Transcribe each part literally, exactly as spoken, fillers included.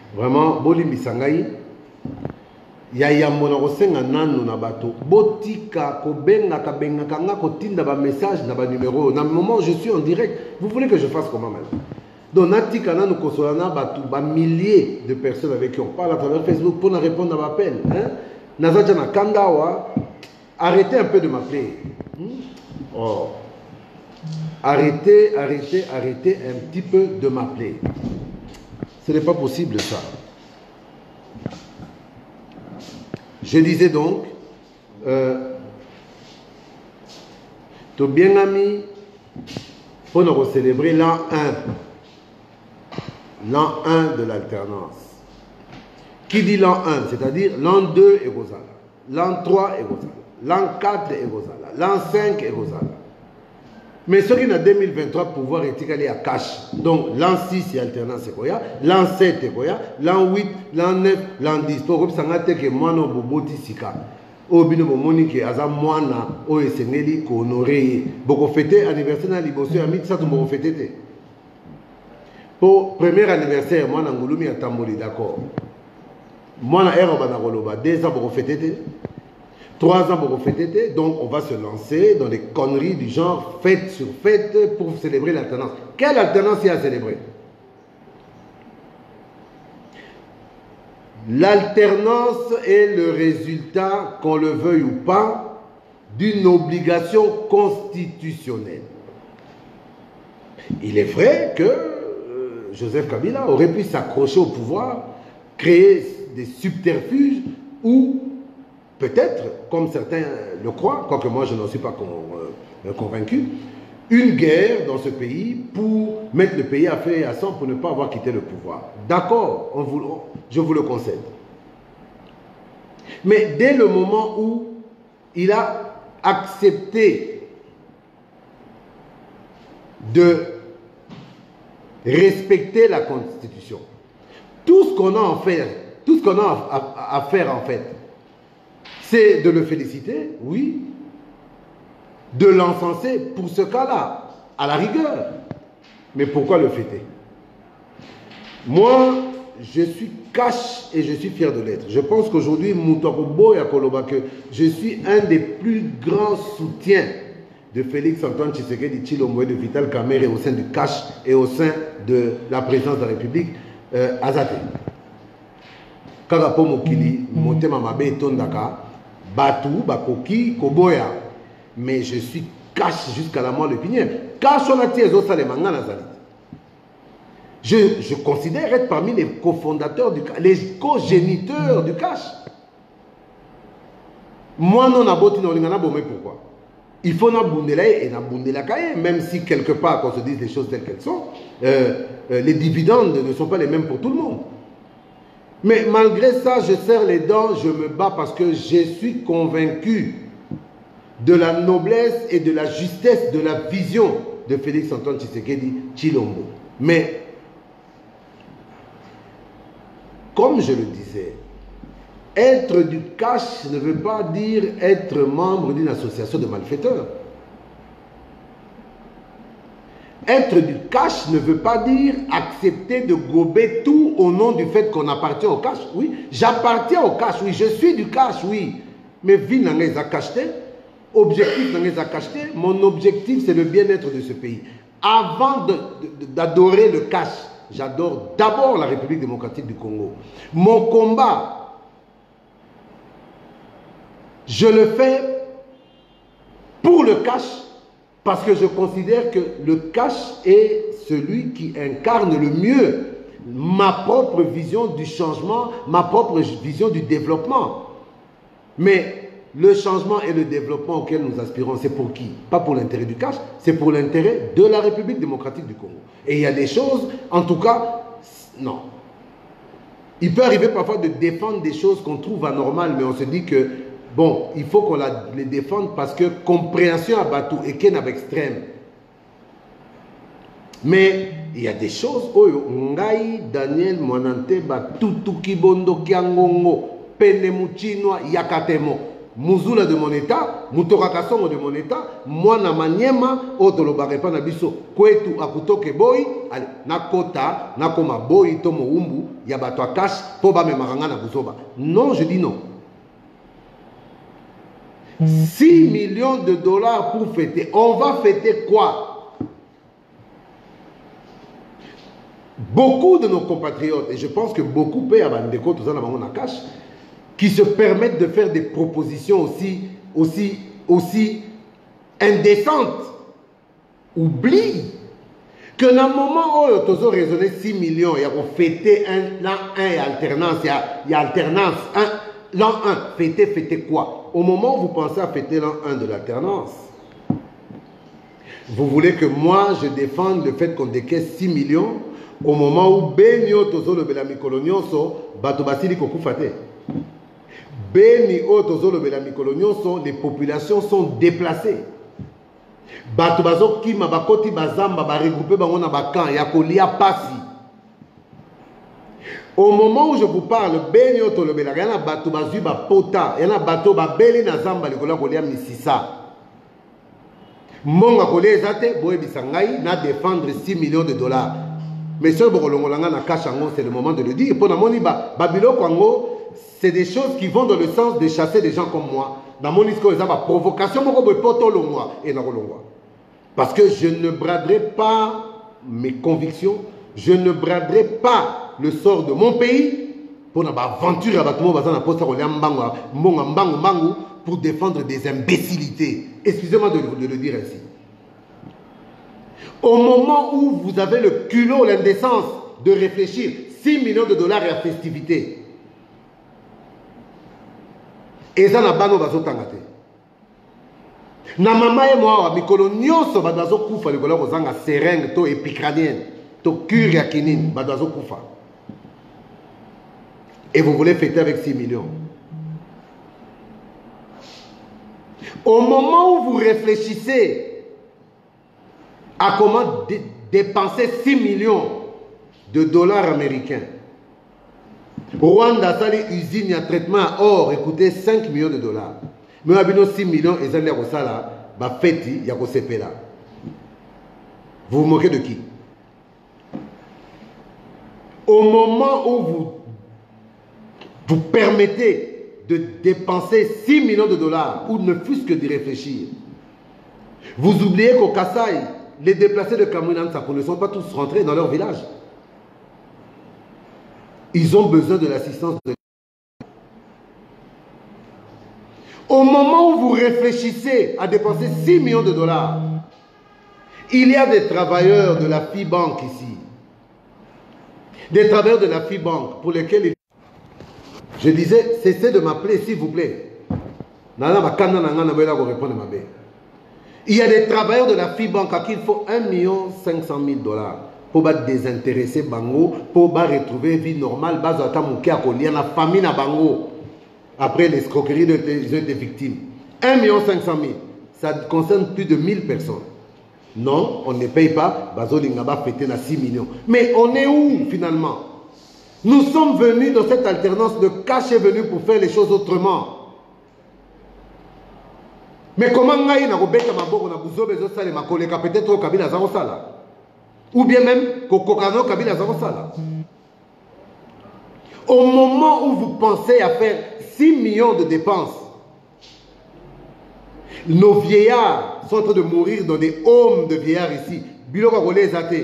Vraiment, Boli Misangaï, Yaya Monarosenga Nanu Nabato, Botika, Kobenga, Kabenga, Kanga, Kotinda, ba message, na ba numéro. Dans le moment où je suis en direct, vous voulez que je fasse comment maintenant? Donc, Natika Nanu Kosolana, Batou, ba milliers de personnes avec qui on parle à travers Facebook pour nous répondre à l'appel. Nazadjana Kandawa, arrêtez un peu de m'appeler. Oh. Arrêtez, arrêtez, arrêtez un petit peu de m'appeler. Ce n'est pas possible ça. Je disais donc, euh, tout bien ami, pour nous célébrer l'an un. L'an un de l'alternance. Qui dit l'an un, c'est-à-dire l'an deux est Gozala, l'an trois est Gozala, l'an quatre est Gozala, l'an cinq est Gozala. Mais ce qui est en deux mille vingt-trois, pouvoir est allé à cash. Donc l'an six est alternance c'est Goya, l'an sept est Goya, l'an huit, l'an neuf, l'an dix. Pour que ça n'ait que moi non boboti sika. Au bino bomoni que aza moana o esengeli ko honoré. Boko fêter anniversaire na liboso ya miti ça tout boko fêter. Pour premier anniversaire moi na ngulumi ya tamboli d'accord. Moi na ero bana koloba deux ans boko fêter. Trois ans pour fêter, donc on va se lancer dans des conneries du genre fête sur fête pour célébrer l'alternance. Quelle alternance il y a à célébrer? L'alternance est le résultat, qu'on le veuille ou pas, d'une obligation constitutionnelle. Il est vrai que euh, Joseph Kabila aurait pu s'accrocher au pouvoir, créer des subterfuges ou peut-être, comme certains le croient, quoique moi je n'en suis pas con, euh, convaincu, une guerre dans ce pays pour mettre le pays à feu et à sang pour ne pas avoir quitté le pouvoir. D'accord, je vous le concède. Mais dès le moment où il a accepté de respecter la Constitution, tout ce qu'on a en fait, tout ce qu'on a à, à faire en fait, c'est de le féliciter, oui, de l'encenser pour ce cas-là, à la rigueur. Mais pourquoi le fêter? Moi, je suis cash et je suis fier de l'être. Je pense qu'aujourd'hui, Moutarobo et que je suis un des plus grands soutiens de Félix Antoine Tshisekedi Tshilombo et de Vital Kamerhe au sein du cash et au sein de la présidence de la République, euh, Azate. Kagapo Mokili, Motema Mabe Tondaka, Batou, Bakoki, Koboya. Mais je suis cash jusqu'à la moelle épinière. Cash on a tiré les mangas Nazali. Je, je considère être parmi les cofondateurs du cash, les co-géniteurs du cash. Moi non aboti non lingana bomé pourquoi? Il faut na bundela et na bundela kaye, même si quelque part qu'on se dise les choses telles qu'elles sont, euh, euh, les dividendes ne sont pas les mêmes pour tout le monde. Mais malgré ça, je serre les dents, je me bats parce que je suis convaincu de la noblesse et de la justesse de la vision de Félix Antoine Tshisekedi Tshilombo. Mais, comme je le disais, être du cash ne veut pas dire être membre d'une association de malfaiteurs. Être du cash ne veut pas dire accepter de gober tout au nom du fait qu'on appartient au cash. Oui, j'appartiens au cash, oui, je suis du cash, oui. Mais vie n'en est à cacheter, objectif n'en est à cacheter. Mon objectif, c'est le bien-être de ce pays. Avant d'adorer le cash, j'adore d'abord la République démocratique du Congo. Mon combat, je le fais pour le cash, parce que je considère que le cash est celui qui incarne le mieux ma propre vision du changement, ma propre vision du développement. Mais le changement et le développement auquel nous aspirons, c'est pour qui? Pas pour l'intérêt du cash, c'est pour l'intérêt de la République démocratique du Congo. Et il y a des choses, en tout cas, non. Il peut arriver parfois de défendre des choses qu'on trouve anormales, mais on se dit que bon, il faut qu'on les défende parce que compréhension à Batou et Ken avec extrême. Mais il y a des choses, Oyo, Ngai, Daniel, Monante, Batutu, Kibondo, Kiangongo, Penemuchinoa, Yakatemo. Muzula de mon état, Mutorakasongo de mon état, moi na maniema, otolobare pa na biso, kwetu akutoke boy, allez, nakota, nakoma boy, tomo umbu, yabato akash, poba me maranga na buzoba. Non, je dis non. six millions de dollars pour fêter. On va fêter quoi? Beaucoup de nos compatriotes, et je pense que beaucoup paient à Bandeko, tout ça, dans la cash, qui se permettent de faire des propositions aussi, aussi, aussi indécentes, oublient que dans le moment où tu as raisonné six millions, il y a fêté un, l'an un et alternance, il y a, il y a alternance, l'an un, fêter, fêter quoi? Au moment où vous pensez à fêter l'an un de l'alternance, vous voulez que moi je défende le fait qu'on décaisse six millions au moment où Benio Tozo le Belami Colonioso, Batobasili Kokufate. Beni o Tozo le Belami Colonioso, les populations sont déplacées. Batobazo Kima Bakoti Bazamba ba regroupé Bangona Bakan, Yakolia Passi. Au moment où je vous parle, Benio Tozo le Belami, il y a un bateau ba Pota, il y a un bateau ba Beli na Zamba, le Kola Kolia Misisa. Monga Kolia Zate, Boé Bisangai, na défendre six millions de dollars. Mais ce c'est le moment de le dire. Pour Babylone Congo, c'est des choses qui vont dans le sens de chasser des gens comme moi. Dans mon discours, il y a une provocation. Parce que je ne braderai pas mes convictions, je ne braderai pas le sort de mon pays pour une aventure pour défendre des imbécilités. Excusez-moi de, de le dire ainsi. Au moment où vous avez le culot, l'indécence de réfléchir, six millions de dollars à festivité. Et ça n'a pas de tangate. Na mama et moi, mikolo nyonso badazo kufa likola kozanga seringue to épicranienne, to cure ya kinine, badazo kufa. Et vous voulez fêter avec six millions. Au moment où vous réfléchissez à comment dé dépenser six millions de dollars américains. Rwanda, ça les usines à traitement à or, écoutez, cinq millions de dollars. Mais on a six millions et ça les a là, bah fêti, y a là. Vous vous moquez de qui? Au moment où vous vous permettez de dépenser six millions de dollars, ou ne fût-ce que d'y réfléchir, vous oubliez qu'au Kasaï, les déplacés de Cameroun ne sont pas tous rentrés dans leur village. Ils ont besoin de l'assistance de l'État. Au moment où vous réfléchissez à dépenser six millions de dollars, il y a des travailleurs de la FIBank ici. Des travailleurs de la FIBank pour lesquels je disais, cessez de m'appeler s'il vous plaît. Il y a des travailleurs de la FIBank à qui il faut un million cinq cent mille dollars pour désintéresser Bango, pour retrouver une vie normale, la famille na Bango. Après l'escroquerie des victimes. un million cinq cent mille. Ça concerne plus de mille personnes. Non, on ne paye pas. Bazolingaba fêté na six millions. Mais on est où finalement? Nous sommes venus dans cette alternance, le cash est venu pour faire les choses autrement. Mais comment ngai na kobeta maboko na buzobe zo sala makoleka peut-être au Kabila za sala ou bien même kokokano Kabila za sala. Au moment où vous pensez à faire six millions de dépenses, nos vieillards sont en train de mourir dans des homes de vieillards ici. Biloko kolé zate.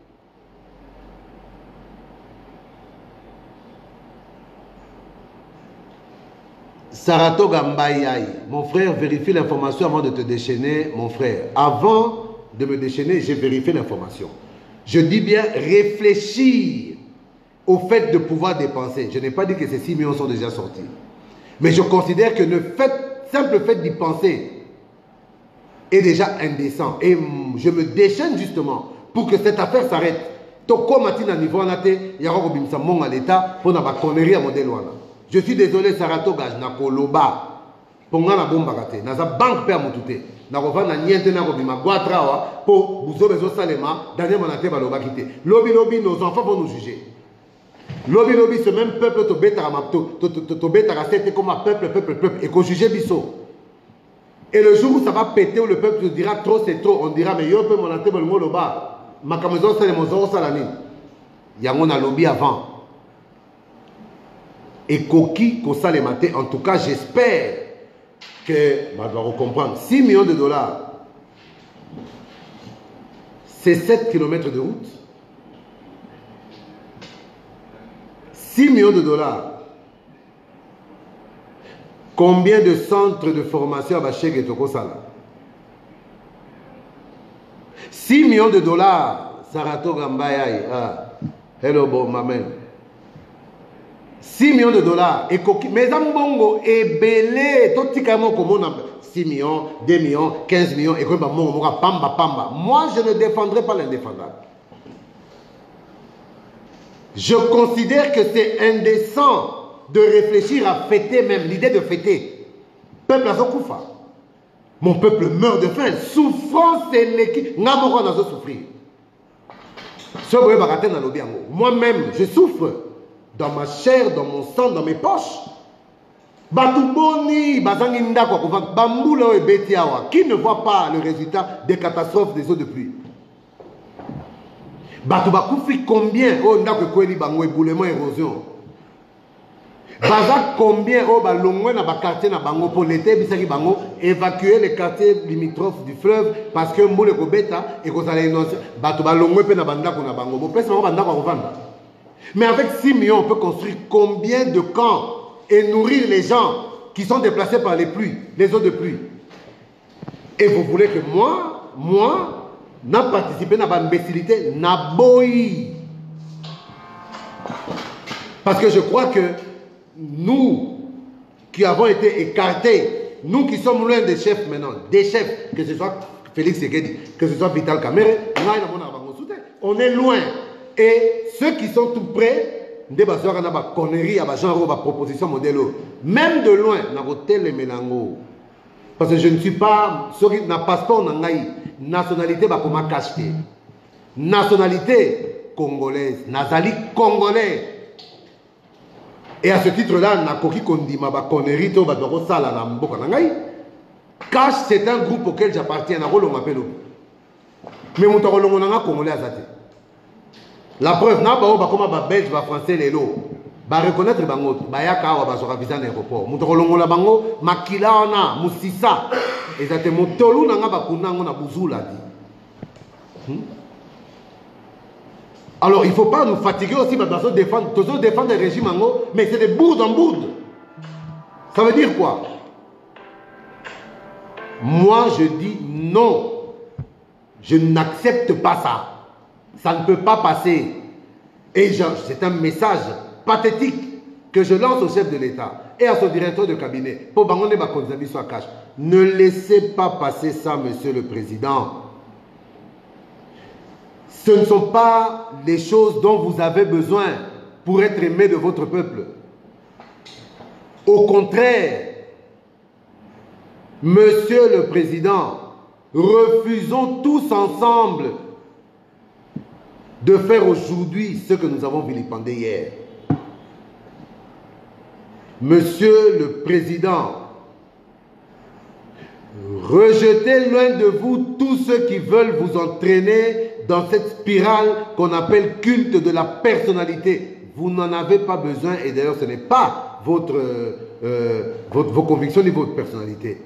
Saratoga Mbayai, mon frère, vérifie l'information avant de te déchaîner, mon frère. Avant de me déchaîner, j'ai vérifié l'information. Je dis bien réfléchir au fait de pouvoir dépenser. Je n'ai pas dit que ces six millions sont déjà sortis. Mais je considère que le fait, simple fait d'y penser est déjà indécent. Et je me déchaîne justement pour que cette affaire s'arrête. Toko matina niveau anate, yaro bimsa monga l'état pour na ba connerie à modèle wana. Je suis désolé, Saratoga, je n'ai koloba. Ponga na bomba kate. Naza banque pe amutute. Na kova na niente na kobima guatrawa pour vous bezo salema. Dernier manate baloba kite. Lobby lobby, nos enfants vont nous juger. Lobby, lobby, ce même peuple, tu bêta c'était comme un peuple, peuple, peuple, et qu'on juge biso. Et le jour où ça va péter, où le peuple te dira trop, c'est trop, on dira, mais yo peut mon ante, mon loba, ma camaison, c'est le mozo, salani. Il y a un lobby avant. Et Koki, Kosa les maté, en tout cas, j'espère que, bah, on va comprendre, six millions de dollars, c'est sept kilomètres de route. six millions de dollars. Combien de centres de formation à Bachek et Tokosala? six millions de dollars. Sarato Gambayai. Ah. Hello, bon, maman. six millions de dollars. Et mes ambongo est belé. Tout petit comme on a six millions, deux millions, quinze millions. Et comme pamba pamba. Moi, je ne défendrai pas l'indéfendable. Je considère que c'est indécent de réfléchir à fêter même, l'idée de fêter. Peuple à Zokoufa. Mon peuple meurt de faim. Souffrance, c'est l'équipe. Namoro n'a pas souffrir. Moi-même, je souffre dans ma chair, dans mon sang, dans mes poches. Qui ne voit pas le résultat des catastrophes des eaux de pluie? Combien? Oh, éboulement, érosion. Baza combien oh ba longwe na ba quartier na bango pour l'été bisaki bango évacuer les quartiers limitrophes du fleuve parce que mbule ko beta et ko sala inonce bato ba longwe pe na banda ko na bango bo pesa bango banda ko vendre. Mais avec six millions on peut construire combien de camps et nourrir les gens qui sont déplacés par les pluies, les eaux de pluie. Et vous voulez que moi moi n'a participé à la imbécilité n'a boy. Parce que je crois que nous qui avons été écartés, nous qui sommes loin des chefs maintenant, des chefs, que ce soit Félix Sekedi, que ce soit Vital Kamere, on est loin. Et ceux qui sont tout près, proposition modèle, même de loin, parce que je ne suis pas, ceux qui n'ont passeport, nationalité, nationalité congolaise, nazali congolais. Et à ce titre-là, Cash, c'est un groupe auquel j'appartiens. Mais mon congolais. La preuve, na ba ba ba belge ba français lelo. Ba reconnaître bango, ba ya ka wa ba soka visa na aéroport. Muto kolongola bango makila na musisa. Ezate motolu na nga ba kunango na buzula di. Hmm? Alors, il ne faut pas nous fatiguer aussi parce que nous défendre, toujours défendre les régimes en haut, mais c'est des bourdes en bourdes. Ça veut dire quoi? Moi, je dis non. Je n'accepte pas ça. Ça ne peut pas passer. Et c'est un message pathétique que je lance au chef de l'État et à son directeur de cabinet. Pour bangoner ma conservation à cash. Ne laissez pas passer ça, monsieur le président. Ce ne sont pas les choses dont vous avez besoin pour être aimé de votre peuple. Au contraire, Monsieur le Président, refusons tous ensemble de faire aujourd'hui ce que nous avons vilipendé hier. Monsieur le Président, rejetez loin de vous tous ceux qui veulent vous entraîner dans cette spirale qu'on appelle culte de la personnalité. Vous n'en avez pas besoin et d'ailleurs ce n'est pas votre, euh, votre, vos convictions ni votre personnalité.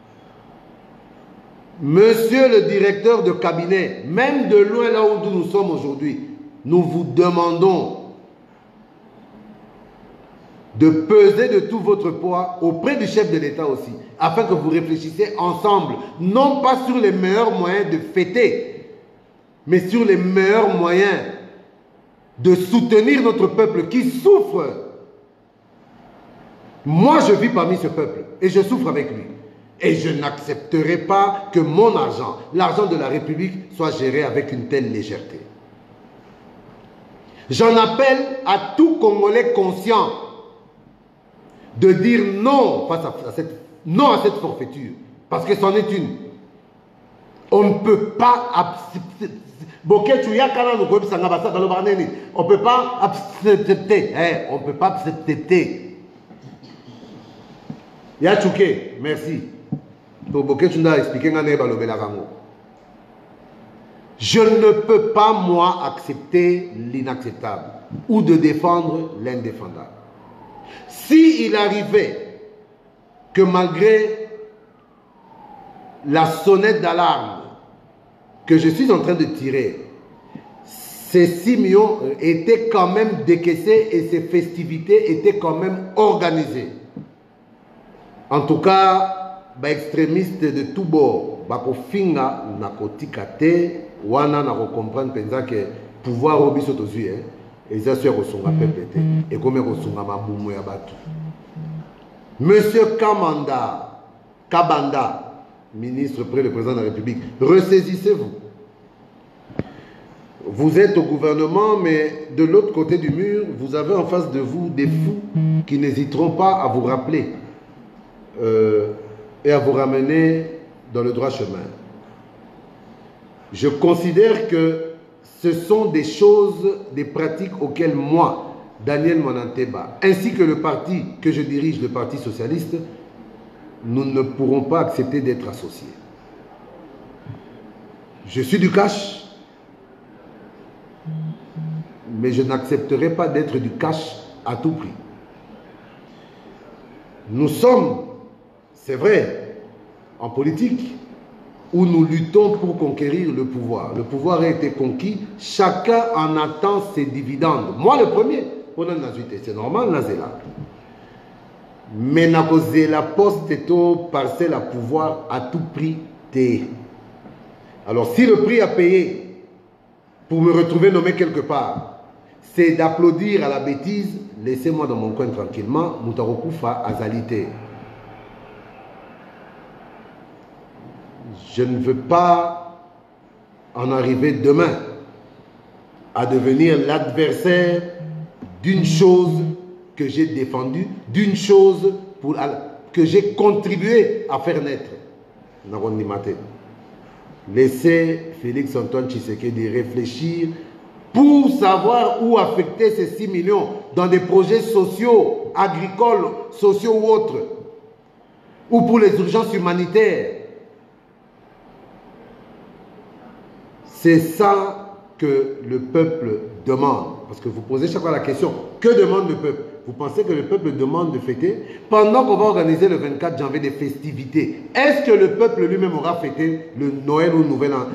Monsieur le directeur de cabinet, même de loin là où nous sommes aujourd'hui, nous vous demandons de peser de tout votre poids auprès du chef de l'État aussi, afin que vous réfléchissiez ensemble, non pas sur les meilleurs moyens de fêter, mais sur les meilleurs moyens de soutenir notre peuple qui souffre. Moi, je vis parmi ce peuple et je souffre avec lui. Et je n'accepterai pas que mon argent, l'argent de la République, soit géré avec une telle légèreté. J'en appelle à tout Congolais conscient de dire non face à cette, non à cette forfaiture, parce que c'en est une. On ne peut pas On ne peut pas accepter. Eh, on ne peut pas accepter. Yachouké, merci. Je ne peux pas, moi, accepter l'inacceptable ou de défendre l'indéfendable. Si il arrivait que malgré la sonnette d'alarme que je suis en train de tirer, ces six millions étaient quand même décaissés et ces festivités étaient quand même organisées. En tout cas, les extrémistes de tout bord, bakofinga nakotikate, wana nako comprendre penza que pouvoir obiso tozui hein, et ça sur osonga pepete et comme osonga mabumu ya batu. Monsieur Kamanda, Kabanda, ministre près le président de la République, ressaisissez-vous. Vous êtes au gouvernement, mais de l'autre côté du mur, vous avez en face de vous des fous qui n'hésiteront pas à vous rappeler euh, et à vous ramener dans le droit chemin. Je considère que ce sont des choses, des pratiques auxquelles moi, Daniel Monanteba, ainsi que le parti que je dirige, le Parti Socialiste, nous ne pourrons pas accepter d'être associés. Je suis du cash, mais je n'accepterai pas d'être du cash à tout prix. Nous sommes, c'est vrai, en politique, où nous luttons pour conquérir le pouvoir. Le pouvoir a été conquis, chacun en attend ses dividendes. Moi le premier, c'est normal, Nazela. Mais la poste est au parcelle à pouvoir à tout prix. Alors si le prix à payer pour me retrouver nommé quelque part, c'est d'applaudir à la bêtise, laissez-moi dans mon coin tranquillement, Moutarokufa Azalité. Je ne veux pas en arriver demain à devenir l'adversaire d'une chose que j'ai défendue, d'une chose pour, que j'ai contribué à faire naître. Laissez Félix Antoine Tshisekedi réfléchir pour savoir où affecter ces six millions dans des projets sociaux, agricoles, sociaux ou autres, ou pour les urgences humanitaires. C'est ça que le peuple demande. Parce que vous posez chaque fois la question, que demande le peuple? Vous pensez que le peuple demande de fêter? Pendant qu'on va organiser le vingt-quatre janvier des festivités, est-ce que le peuple lui-même aura fêté le Noël ou le Nouvel An?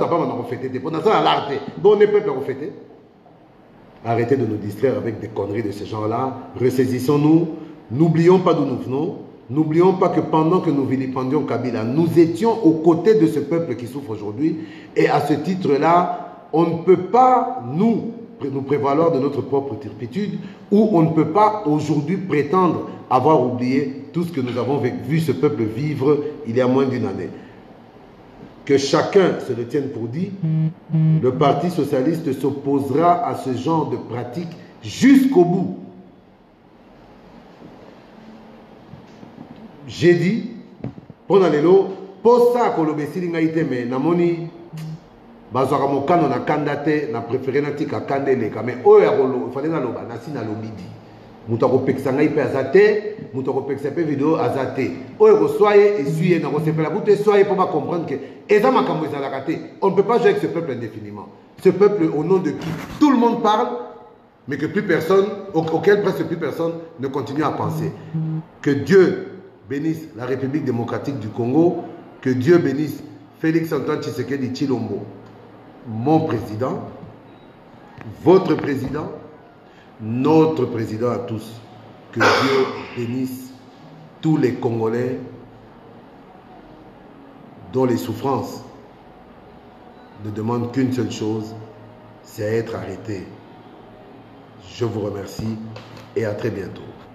Arrêtez de nous distraire avec des conneries de ce genre-là. Ressaisissons-nous. N'oublions pas d'où nous venons. N'oublions pas que pendant que nous vilipendions Kabila, nous étions aux côtés de ce peuple qui souffre aujourd'hui. Et à ce titre-là, on ne peut pas nous, nous prévaloir de notre propre turpitude, ou on ne peut pas aujourd'hui prétendre avoir oublié tout ce que nous avons vu ce peuple vivre il y a moins d'une année. Que chacun se le tienne pour dit, le Parti Socialiste s'opposera à ce genre de pratique jusqu'au bout. J'ai dit, pendant les lots, pour ça que le Bessiling a été, mais namoni, bazara mokano na kandate, na préféré na tika kandele, mais oh ya rolo, fallait na loba, na si na lobidi. Moutako pexanga ipe azate, moutako pexape vidéo azate. Oh ya soyez et suye na rosepe la boute, soyez pour pas comprendre que, eza makambo eza la kate. On ne peut pas jouer avec ce peuple indéfiniment. Ce peuple au nom de qui tout le monde parle, mais que plus personne, auquel presque plus personne ne continue à penser. Que Dieu bénisse la République démocratique du Congo, que Dieu bénisse Félix Antoine Tshisekedi Tshilombo, mon président, votre président, notre président à tous. Que Dieu bénisse tous les Congolais dont les souffrances ne demandent qu'une seule chose, c'est être arrêté. Je vous remercie et à très bientôt.